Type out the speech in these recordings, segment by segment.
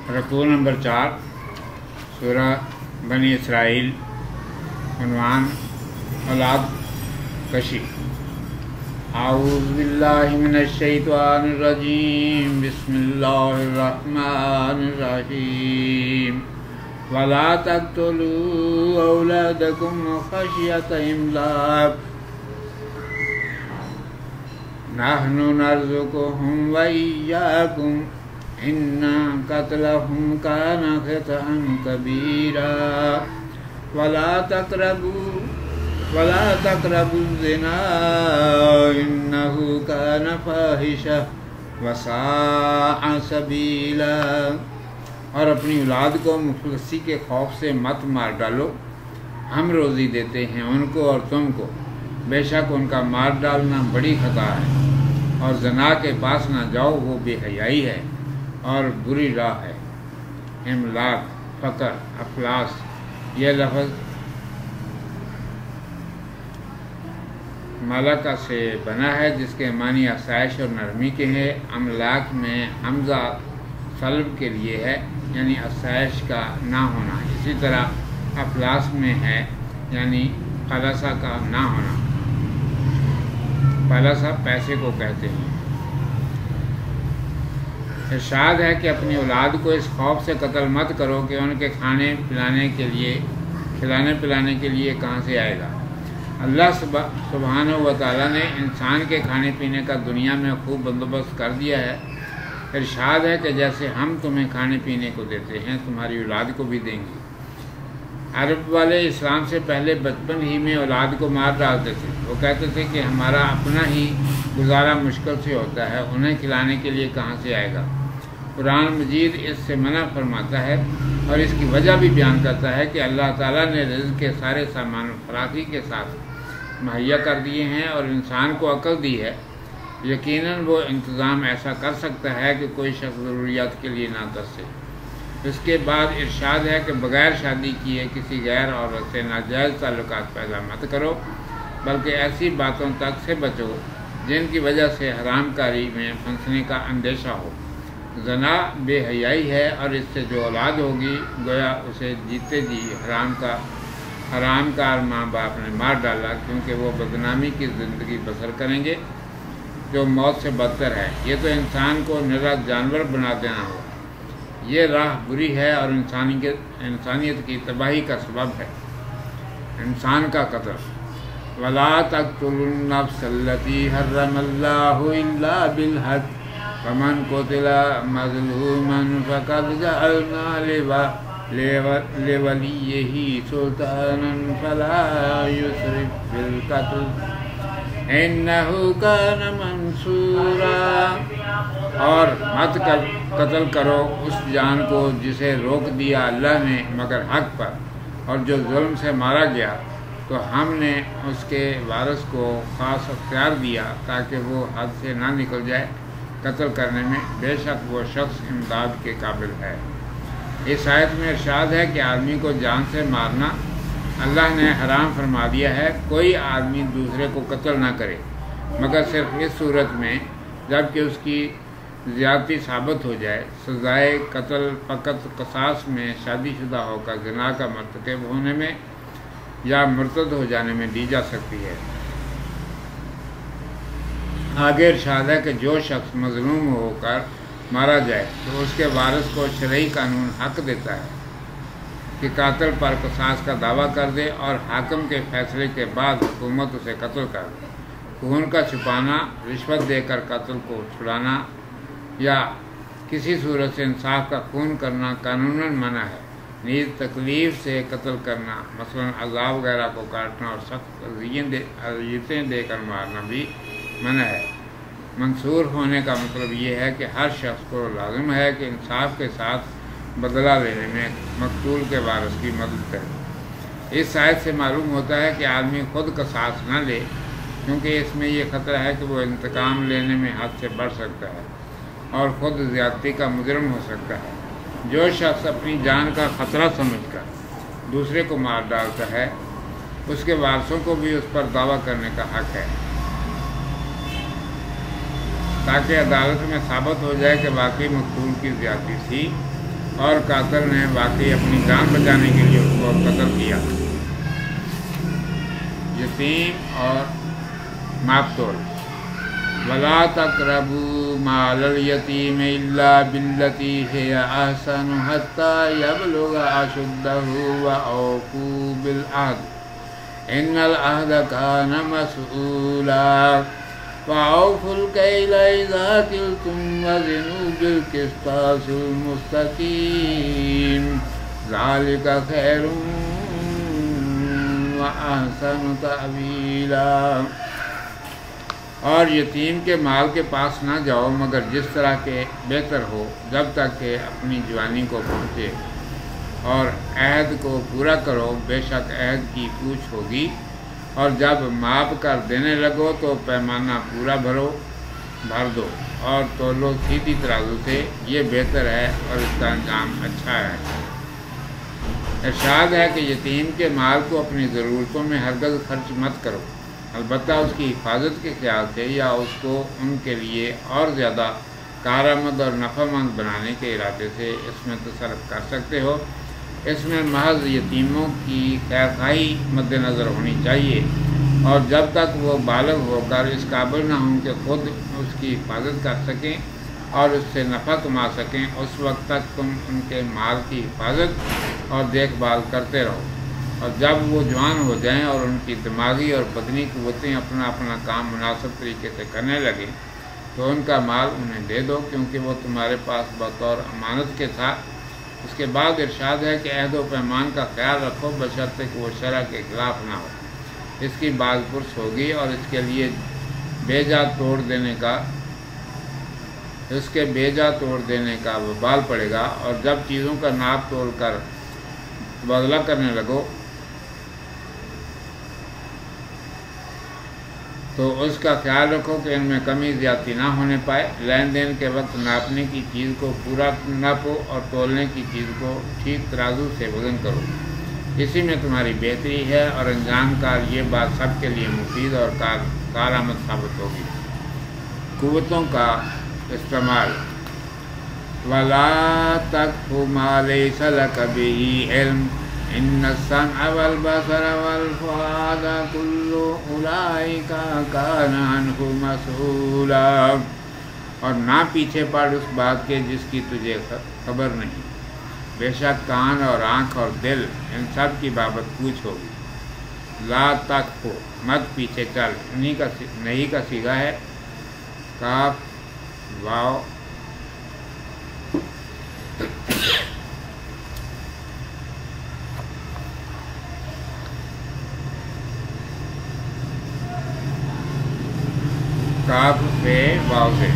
رکوع نمبر 4 سورہ بنی اسرائیل، عنوان اولاد کشی۔ اعوذ باللہ من الشیطان الرجیم، بسم اللہ الرحمن الرحیم۔ ولا تقتلوا اولادکم خشیۃ املاق، نحن نرزقهم وإياكم إن قتلهم كان خطأ كبيرا ولا تقربوا الزنا إنه كان فاحشة وساء سبيلا۔ اور اپنی اولاد کو مفلسی کے خوف سے مت مار ڈالو، ہم روزی دیتے ہیں ان کو اور تم کو، بے شک ان کا مار ڈالنا بڑی خطا ہے، اور زنا کے پاس نہ جاؤ، وہ بے حیائی ہے اور بری راہ ہے۔ املاق، فقر، افلاس، یہ لفظ ملکہ سے بنا ہے جس کے معنی آسائش اور نرمی کے ہیں۔ املاک میں حمزہ سلب کے لیے ہے، یعنی آسائش کا نہ ہونا۔ اسی طرح افلاس میں ہے، یعنی خلاصہ کا نہ ہونا۔ خلاصہ پیسے کو کہتے ہیں۔ ارشاد ہے کہ اپنی اولاد کو اس خوف سے قتل مت کرو کہ ان کے کھلانے پلانے کے لیے کہاں سے آئے گا۔ اللہ سبحانہ و تعالیٰ نے انسان کے کھانے پینے کا دنیا میں خوب بندوبست کر دیا ہے۔ ارشاد ہے کہ جیسے ہم تمہیں کھانے پینے کو دیتے ہیں، تمہاری اولاد کو بھی دیں گے۔ عرب والے اسلام سے پہلے بچپن ہی میں اولاد کو مار ڈالتے تھے۔ وہ کہتے تھے کہ ہمارا اپنا ہی گزارا مشکل سے ہوتا ہے، انہیں کھلانے کے لیے کہاں سے آئے گا۔ قرآن مجید اس سے منع فرماتا ہے اور اس کی وجہ بھی بیان کرتا ہے کہ اللہ تعالیٰ نے رزق کے سارے سامان فراخی کے ساتھ مہیا کر دیے ہیں اور انسان کو عقل دی ہے۔ یقیناً وہ انتظام ایسا کر سکتا ہے کہ کوئی شخص ضروریات کے لیے نہ ترسے۔ اس کے بعد ارشاد ہے کہ بغیر شادی کیے کسی غیر عورت سے ناجائز تعلقات پیدا مت کرو، بلکہ ایسی باتوں تک سے بچو جن کی وجہ سے حرام کاری میں پھنسنے کا اندیشہ ہو۔ زنا بے حیائی ہے اور اس سے جو اولاد ہوگی گویا اسے جیتے جی حرام کار ماں باپ نے مار ڈالا، کیونکہ وہ بدنامی کی زندگی بسر کریں گے جو موت سے بدتر ہے۔ یہ تو انسان کو نرا جانور بنا دینا ہوا۔ یہ راہ بری ہے اور انسانیت کی تباہی کا سبب ہے۔ انسان کا قتل۔ وَلَا تَقْتُلُوا النَّفْسَ الَّتِي حَرَّمَ اللَّهُ إِلَّا بِالْحَقِّ وَمَنْ قُتِلَ مَظْلُومًا فَقَدْ جَعَلْنَا لِوَلِيِّهِ سُلْطَانًا فَلَا يُسْرِفْ فِي الْقَتْلِ إِنَّهُ كَانَ مَنْصُورًا۔ اور مت قتل کرو اس جان کو جسے روک دیا اللہ نے مگر حق پر، اور جو ظلم سے مارا گیا تو ہم نے اس کے وارث کو خاص اختیار دیا تاکہ وہ حد سے نہ نکل جائے قتل کرنے میں، بے شک وہ شخص امداد کے قابل ہے۔ اس آیت میں ارشاد ہے کہ آدمی کو جان سے مارنا اللہ نے حرام فرما دیا ہے۔ کوئی آدمی دوسرے کو قتل نہ کرے مگر صرف اس صورت میں جب کہ اس کی زیادتی ثابت ہو جائے۔ سزائے قتل فقط قصاص میں شادی شدہ ہو کر زنا کا مرتکب ہونے میں یا مرتد ہو جانے میں دی جا سکتی ہے۔ آگے ارشاد ہے کہ جو شخص مظلوم ہو کر مارا جائے تو اس کے وارث کو شرعی قانون حق دیتا ہے کہ قاتل پر قصاص کا دعویٰ کر دے اور حاکم کے فیصلے کے بعد حکومت اسے قتل کر دے۔ خون کا چھپانا، رشوت دے کر قتل کو چھڑانا یا کسی صورت سے انصاف کا خون کرنا قانوناً منع ہے۔ نیز تکلیف سے قتل کرنا، مثلاً عذاب وغیرہ کو کاٹنا اور سخت اذیتیں دے کر مارنا بھی منع ہے۔ منصور ہونے کا مطلب یہ ہے کہ ہر شخص کو لازم ہے کہ انصاف کے ساتھ بدلہ لینے میں مقتول کے وارث کی مدد کرے۔ اس آیت سے معلوم ہوتا ہے کہ آدمی خود قصاص نہ لے، کیونکہ اس میں یہ خطرہ ہے کہ وہ انتقام لینے میں حد سے بڑھ سکتا ہے اور خود زیادتی کا مجرم ہو سکتا ہے۔ جو شخص اپنی جان کا خطرہ سمجھ کر دوسرے کو مار ڈالتا ہے، اس کے وارثوں کو بھی اس پر دعویٰ کرنے کا حق ہے۔ تاکہ عدالت میں ثابت ہو جائے کہ واقعی مقتول کی زیادتی تھی اور قاتل نے واقعی اپنی جان بچانے کے لیے اس کو قتل کیا۔ یتیم اور مقتول، وَلَا تَقْرَبُوا مَالَ الْيَتِيمِ إِلَّا بِالَّتِي هِيَ أَحْسَنُ حَتَّى يَبْلُغَ أَشُدَّهُ وَأَوْفُوا بِالْعَهْدِ إِنَّ الْعَهْدَ كَانَ مَسْئُولًا وَأَوْفُوا الْكَيْلَ إِذَا كِلْتُمْ وَزِنُوا بِالْقِسْطَاسِ الْمُسْتَقِيمِ ذَلِكَ خَيْرٌ وَأَحْسَنُ تَأْوِيلًا۔ اور یتیم کے مال کے پاس نہ جاؤ مگر جس طرح کے بہتر ہو، جب تک کہ اپنی جوانی کو پہنچے، اور عہد کو پورا کرو، بے شک عہد کی پوچھ ہوگی، اور جب ماپ کر دینے لگو تو پیمانہ پورا بھر دو، اور تولو سیدھی ترازو سے، یہ بہتر ہے اور اس کا انجام اچھا ہے۔ ارشاد ہے کہ یتیم کے مال کو اپنی ضرورتوں میں ہرگز خرچ مت کرو، البتہ اس کی حفاظت کے خیال سے، یا اس کو ان کے لیے اور زیادہ کارآمد اور نفع مند بنانے کے ارادے سے اس میں تصرف کر سکتے ہو۔ اس میں محض یتیموں کی خیرخواہی مد نظر ہونی چاہیے، اور جب تک وہ بالغ ہو کر اس قابل نہ ہوں کہ خود اس کی حفاظت کر سکیں اور اس سے نفع کما سکیں، اس وقت تک تم ان کے مال کی حفاظت اور دیکھ بھال کرتے رہو، اور جب وہ جوان ہو جائیں اور ان کی دماغی اور بدنی قوتیں اپنا اپنا کام مناسب طریقے سے کرنے لگیں تو ان کا مال انہیں دے دو، کیونکہ وہ تمہارے پاس بطور امانت کے تھا۔ اس کے بعد ارشاد ہے کہ عہد و پیمان کا خیال رکھو، بشرطے کہ وہ شرع کے خلاف نہ ہو، اس کی باز پرس ہوگی اور اس کے بیجا توڑ دینے کا وبال پڑے گا، اور جب چیزوں کا ناپ تول کر تبادلہ کرنے لگو تو اس کا خیال رکھو کہ ان میں کمی زیادتی نہ ہونے پائے۔ لین دین کے وقت ناپنے کی چیز کو پورا ناپو اور تولنے کی چیز کو ٹھیک ترازو سے وزن کرو، اسی میں تمہاری بہتری ہے، اور انجام کار یہ بات سب کے لیے مفید اور کارآمد ثابت ہوگی۔ قوتوں کا استعمال، وَلَا تَقْفُ مَا لَيْسَ لَكَ بِهِ عِلْمٌ إِنَّ السَّمْعَ وَالْبَصَرَ وَالْفُؤَادَ كُلُّ أُولَئِكَ كَانَ عَنْهُ مَسْئُولًا۔ اور نہ پیچھے پڑ اس بات کے جس کی تجھے خبر نہیں، بے شک کان اور آنکھ اور دل ان سب کی بابت پوچھ ہوگی۔ لا تقف، مت پیچھے چل، نہیں کا صیغہ ہے، کاف واو کاف سے واو سے،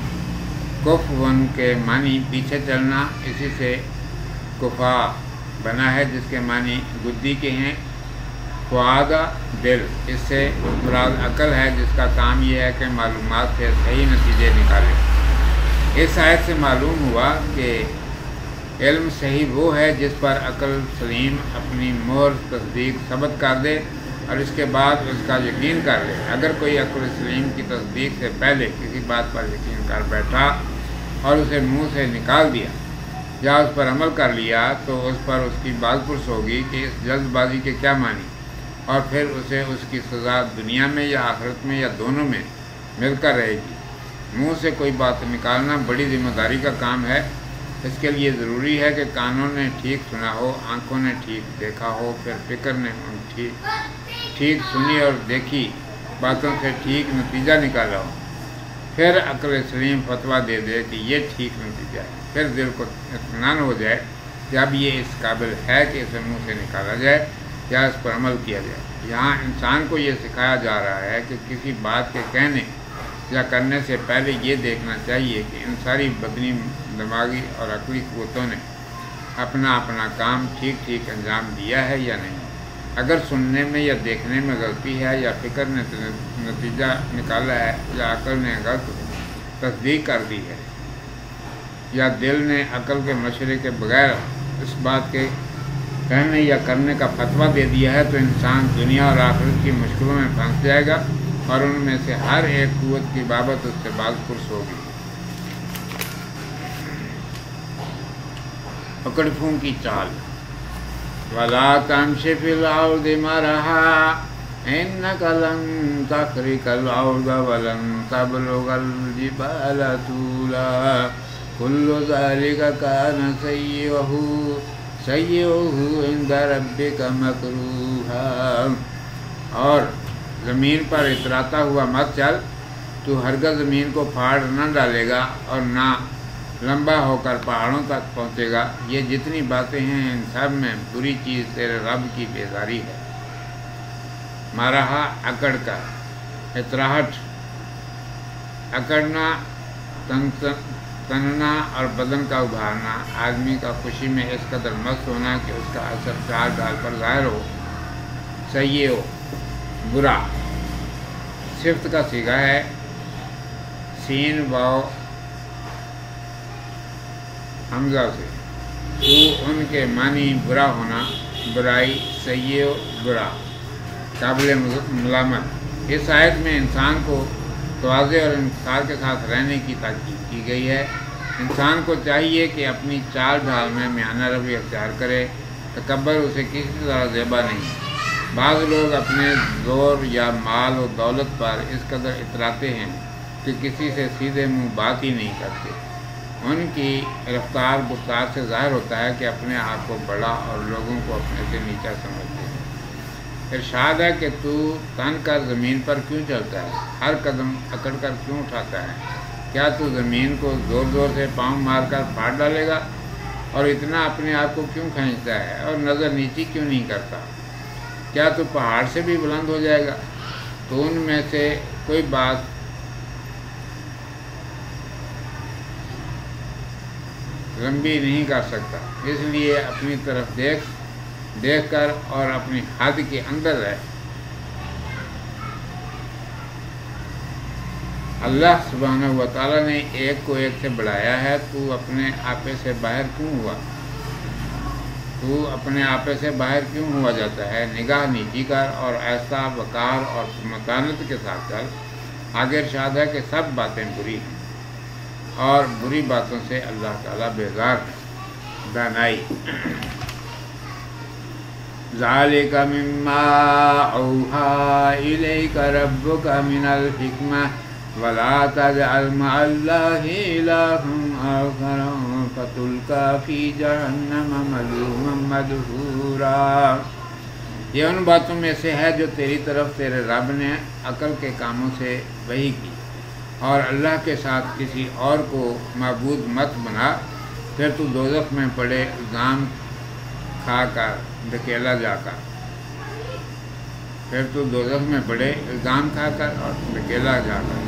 کف ون کے معنی پیچھے چلنا، اسی سے کفا بنا ہے جس کے معنی گدی کے ہیں۔ فؤادہ دل، اس سے مراد عقل ہے جس کا کام یہ ہے کہ معلومات سے صحیح نتیجے نکالے۔ اس آیت سے معلوم ہوا کہ علم صحیح وہ ہے جس پر عقل سلیم اپنی مہر تصدیق ثبت کر دے اور اس کے بعد اس کا یقین کر لے۔ اگر کوئی عقل سلیم کی تصدیق سے پہلے کسی بات پر یقین کر بیٹھا اور اسے منہ سے نکال دیا یا اس پر عمل کر لیا تو اس پر اس کی باز پرس ہوگی کہ اس جلد بازی کے کیا معنی، اور پھر اسے اس کی سزا دنیا میں یا آخرت میں یا دونوں میں مل کر رہے گی۔ منہ سے کوئی بات نکالنا بڑی ذمہ داری کا کام ہے۔ اس کے لیے ضروری ہے کہ کانوں نے ٹھیک سنا ہو، آنکھوں نے ٹھیک دیکھا ہو، پھر فکر نے ٹھیک سنی اور دیکھی باتوں سے ٹھیک نتیجہ نکالا ہو، پھر عقل سلیم فتویٰ دے دے کہ یہ ٹھیک نتیجہ ہے، پھر دل کو اطمینان ہو جائے کہ اب یہ اس قابل ہے کہ اسے منہ سے نکالا جائے یا اس پر عمل کیا جائے۔ یہاں انسان کو یہ سکھایا جا رہا ہے کہ کسی بات کے کہنے یا کرنے سے پہلے یہ دیکھنا چاہیے کہ ان ساری بدنی، دماغی اور عقلی قوتوں نے اپنا کام ٹھیک انجام دیا ہے یا نہیں۔ اگر سننے میں یا دیکھنے میں غلطی ہے، یا فکر نے نتیجہ نکالا ہے، یا عقل نے غلط تصدیق کر دی ہے، یا دل نے عقل کے مشورے کے بغیر اس بات کے کہنے یا کرنے کا فتویٰ دے دیا ہے، تو انسان دنیا اور آخرت کی مشکلوں میں پھنس جائے گا اور ان میں سے ہر ایک قوت کی بابت اس سے باز پرس ہوگی۔ پکڑفوں کی چال. وَلَا تَمْشِ فِي الْأَرْضِ مَرَحًا إِنَّكَ لَن تَخْرِقَ الْأَرْضَ وَلَن تَبْلُغَ الْجِبَالَ طُولًا كُلُّ ذَلِكَ كَانَ سَيِّئُهُ عِندَ رَبِّكَ مَكْرُوهًا. اور زمین پر اتراتا ہوا مت چل، تو ہرگز زمین کو پھاڑ نہ ڈالے گا اور نہ لمبا ہو کر پہاڑوں تک پہنچے گا. یہ جتنی باتیں ہیں ان سب میں بری چیز تیرے رب کی بیزاری ہے. مارہا اکڑ کر، اطراہٹ، اکڑنا، تننا اور بدن کا ابھارنا. آدمی کا خوشی میں اس قدر مست ہونا کہ اس کا اثر چال ڈال پر ظاہر ہو. سیئ ہو، برا. صفت کا صیغہ ہے، سین واو حمزہ سے. تو ان کے معنی برا ہونا، برائی. سیئ برا، قابل ملامت. اس آیت میں انسان کو تواضع اور انکسار کے ساتھ رہنے کی تاکید کی گئی ہے. انسان کو چاہیے کہ اپنی چال ڈھال میں میانہ روی اختیار کرے. تکبر اسے کسی طرح زیبا نہیں. بعض لوگ اپنے زور یا مال و دولت پر اس قدر اتراتے ہیں کہ کسی سے سیدھے منہ بات ہی نہیں کرتے. ان کی رفتار گفتار سے ظاہر ہوتا ہے کہ اپنے آپ کو بڑا اور لوگوں کو اپنے سے نیچا سمجھتے ہیں. ارشاد ہے کہ تو تن کر زمین پر کیوں چلتا ہے، ہر قدم اکڑ کر کیوں اٹھاتا ہے؟ کیا تو زمین کو زور زور سے پاؤں مار کر پھاڑ ڈالے گا؟ اور اتنا اپنے آپ کو کیوں کھینچتا ہے اور نظر نیچی کیوں نہیں کرتا؟ کیا تو پہاڑ سے بھی بلند ہو جائے گا؟ تو ان میں سے کوئی بات لمبی نہیں کر سکتا. اس لیے اپنی طرف دیکھ کر اور اپنی حد کے اندر رہ. اللہ سبحانہ و تعالیٰ نے ایک کو ایک سے بڑھایا ہے. تو اپنے آپے سے باہر کیوں ہوا؟ تو اپنے آپے سے باہر کیوں ہوا جاتا ہے؟ نگاہ نیچی کر اور ایسا وقار اور متانت کے ساتھ چل. آگے ارشاد ہے کہ سب باتیں بری ہیں اور بری باتوں سے اللہ تعالیٰ بیزار ہے. دانائی. ذالک مما اوحی الیک ربک من الحکمہ ولا تجعل مع اللہ الہا آخر فتلقی فی جہنم ملوما مدحورا. یہ ان باتوں میں سے ہے جو تیری طرف تیرے رب نے عقل کے کاموں سے وحی کی. اور اللہ کے ساتھ کسی اور کو معبود مت بنا. پھر تو دوزخ میں پڑے الزام کھا کر دھکیلا جا کر. پھر تو دوزخ میں پڑے الزام کھا کر اور دھکیلا جا کر.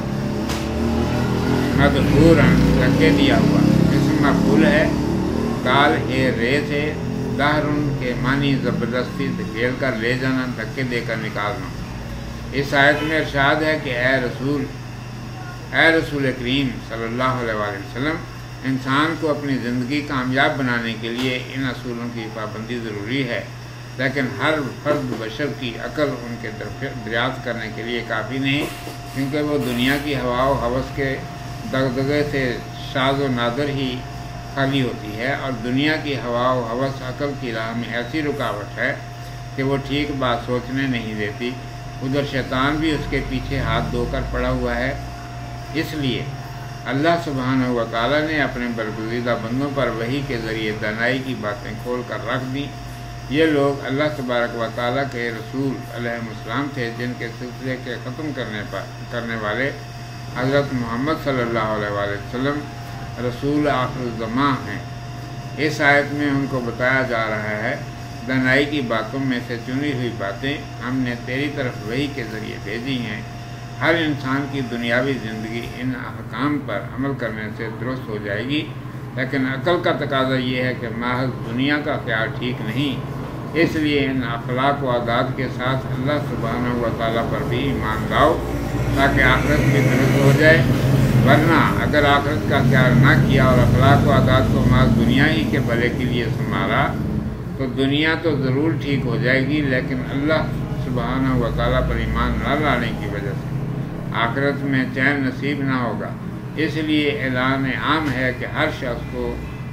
مدحورا، دھکے دیا ہوا. اسم مفعول ہے. دال ہے رے سے. دہرن کے معنی زبردستی دھکیل کر لے جانا، دھکے دے کر نکالنا. اس آیت میں ارشاد ہے کہ اے رسول کریم صلی اللہ علیہ وآلہ وسلم، انسان کو اپنی زندگی کامیاب بنانے کے لیے ان اصولوں کی پابندی ضروری ہے. لیکن ہر فرد بشر کی عقل ان کے دریافت کرنے کے لیے کافی نہیں، کیونکہ وہ دنیا کی ہوا و ہوس کے دغدغے سے شاذ و نادر ہی خالی ہوتی ہے. اور دنیا کی ہوا و ہوس عقل کی راہ میں ایسی رکاوٹ ہے کہ وہ ٹھیک بات سوچنے نہیں دیتی. ادھر شیطان بھی اس کے پیچھے ہاتھ دھو کر پڑا ہوا ہے. اس لیے اللہ سبحانہ و تعالیٰ نے اپنے برگزیدہ بندوں پر وحی کے ذریعے دانائی کی باتیں کھول کر رکھ دیں. یہ لوگ اللہ تبارک و تعالیٰ کے رسول علیہ السلام تھے جن کے سلسلے کے ختم کرنے والے حضرت محمد صلی اللہ علیہ وآلہ وسلم رسول آخر الزمان ہیں. اس آیت میں ان کو بتایا جا رہا ہے دانائی کی باتوں میں سے چنی ہوئی باتیں ہم نے تیری طرف وحی کے ذریعے بھیجی ہیں. ہر انسان کی دنیاوی زندگی ان احکام پر عمل کرنے سے درست ہو جائے گی. لیکن عقل کا تقاضا یہ ہے کہ محض دنیا کا خیال ٹھیک نہیں. اس لیے ان اخلاق و عادات کے ساتھ اللہ سبحانہ و تعالیٰ پر بھی ایمان لاؤ تاکہ آخرت بھی درست ہو جائے. ورنہ اگر آخرت کا خیال نہ کیا اور اخلاق و عادات کو محض دنیا ہی کے بھلے کے لیے سنبھالا تو دنیا تو ضرور ٹھیک ہو جائے گی، لیکن اللہ سبحانہ و تعالیٰ پر ایمان نہ لانے کی وجہ سے آخرت میں چین نصیب نہ ہوگا. اس لیے اعلان عام ہے کہ ہر شخص کو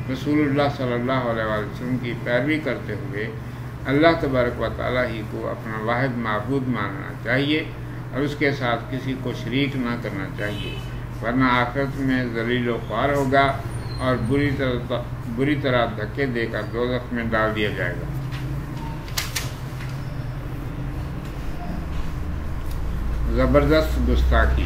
رسول اللہ صلی اللہ علیہ وسلم کی پیروی کرتے ہوئے اللہ تبارک و تعالیٰ ہی کو اپنا واحد معبود ماننا چاہیے اور اس کے ساتھ کسی کو شریک نہ کرنا چاہیے، ورنہ آخرت میں ذلیل و خوار ہوگا اور بری طرح دھکے دے کر دوزخ میں ڈال دیا جائے گا۔ زبردست گستاخی۔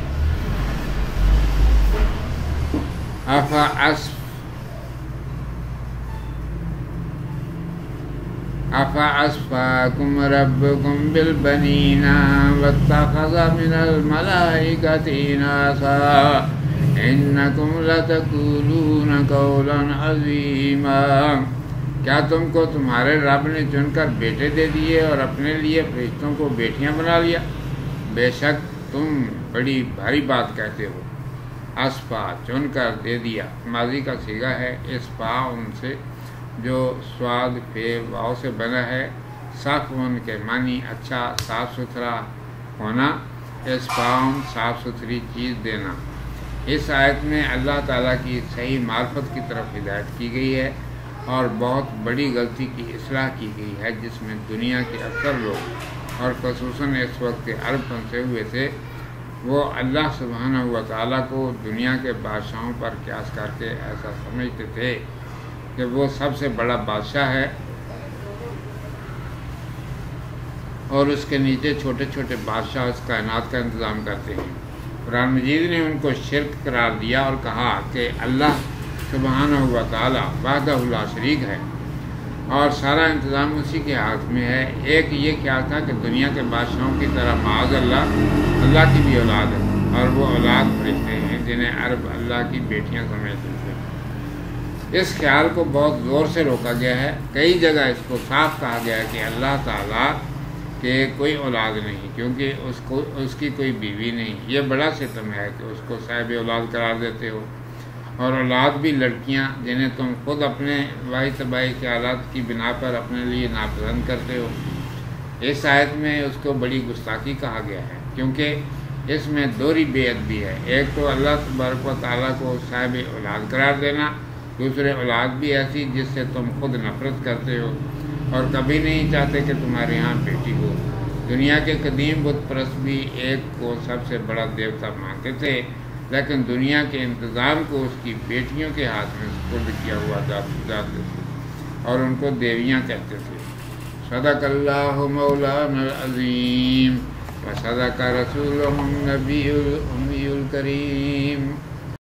أَفَأَصْفَاكُمْ رَبُّكُمْ بِالْبَنِينَ وَاتَّخَذَ مِنَ الْمَلَائِكَةِ إِنَاثًا إِنَّكُمْ لَتَقُولُونَ قَوْلًا عَظِيمًا۔ کیا تم کو تمہارے رب نے چن کر بیٹے دے دیے اور اپنے لیے فرشتوں کو بیٹیاں بنا لیا؟ بے شک تم بڑی بھاری بات کہتے ہو۔ اسفا چن کر دے دیا، ماضی کا صیغہ ہے اسفا ان سے جو سواد پہ واؤ سے بنا ہے، صفون کے معنی اچھا صاف ستھرا ہونا، اسفاؤن صاف ستھری چیز دینا۔ اس آیت میں اللہ تعالیٰ کی صحیح معرفت کی طرف ہدایت کی گئی ہے اور بہت بڑی غلطی کی اصلاح کی گئی ہے جس میں دنیا کے اکثر لوگ اور خصوصاً اس وقت کے عرب پھنسے ہوئے تھے، وہ اللہ سبحانہ و تعالیٰ کو دنیا کے بادشاہوں پر قیاس کر کے ایسا سمجھتے تھے کہ وہ سب سے بڑا بادشاہ ہے اور اس کے نیچے چھوٹے چھوٹے بادشاہ اس کائنات کا انتظام کرتے ہیں۔ قرآن مجید نے ان کو شرک قرار دیا اور کہا کہ اللہ سبحانہ و تعالیٰ وحدہ لا شریک ہے اور سارا انتظام اسی کے ہاتھ میں ہے۔ ایک یہ خیال تھا کہ دنیا کے بادشاہوں کی طرح معاذ اللہ کی بھی اولاد ہے اور وہ اولاد فرشتے ہیں جنہیں عرب اللہ کی بیٹیاں سمجھتے تھے۔ اس خیال کو بہت زور سے روکا گیا ہے، کئی جگہ اس کو صاف کہا گیا ہے کہ اللہ تعالیٰ کے کوئی اولاد نہیں کیونکہ اس کی کوئی بیوی نہیں۔ یہ بڑا ستم ہے کہ اس کو صاحب اولاد قرار دیتے ہو، اور اولاد بھی لڑکیاں جنہیں تم خود اپنے واحد طبعی خیالات کی بنا پر اپنے لیے ناپسند کرتے ہو۔ اس آیت میں اس کو بڑی گستاخی کہا گیا ہے کیونکہ اس میں دوہری بے ادبی ہے، ایک تو اللہ تبارک و تعالیٰ کو صاحب اولاد قرار دینا، دوسرے اولاد بھی ایسی جس سے تم خود نفرت کرتے ہو اور کبھی نہیں چاہتے کہ تمہارے یہاں بیٹی ہو۔ دنیا کے قدیم بت پرست بھی ایک کو سب سے بڑا دیوتا مانتے تھے، لیکن دنیا کے انتظام کو اس کی بیٹیوں کے ہاتھ میں سپرد کیا ہوا جاتے تھے اور ان کو دیویاں کہتے تھے۔ صدق اللہ مولانا العظیم و صدق رسولہ النبی الأمی الکریم۔